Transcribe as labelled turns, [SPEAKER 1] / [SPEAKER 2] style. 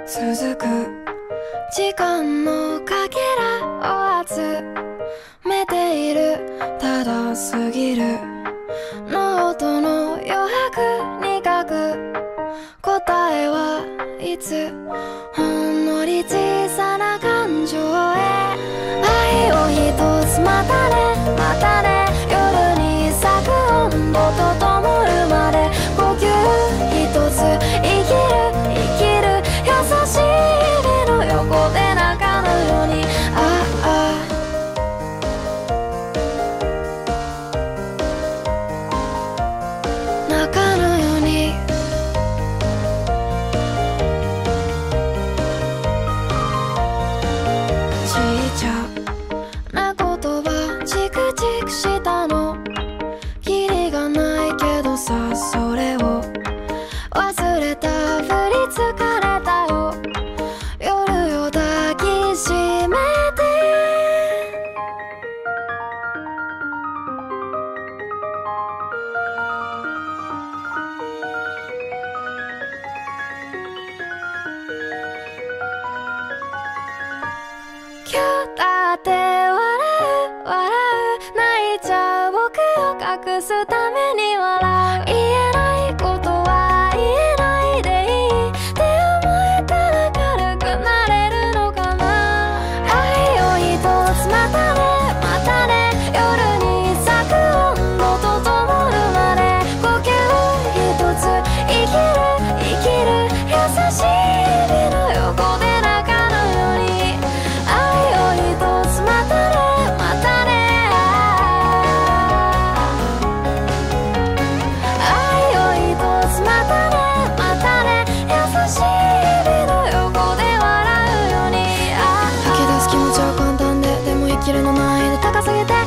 [SPEAKER 1] 続く時間のかけらを集めている。ただ過ぎるノートの余白に書く答えはいつほんのり小さな感情へ愛を一つまたねまたね夜に咲く温度と灯るまで呼吸一つ生きる生きる優しい目の横で泣かぬように泣かぬようにちっちゃな言葉チクチクしたのキリがないけどさそれを忘れたふり疲れたよ夜を抱きしめて今日だって笑う笑う泣いちゃう僕を隠すために笑う言えないことは言えないでいいって思えたら軽くなれるのかな愛を一つまたねまたね夜に咲く温度と灯るまで呼吸一つ生きる生きる優しい指の横で泣かぬように愛を一つまたねまたね愛を一つまたねまたね優しい指の横で笑うように吐き出す気持ちは簡単ででも生きるの難易度高すぎて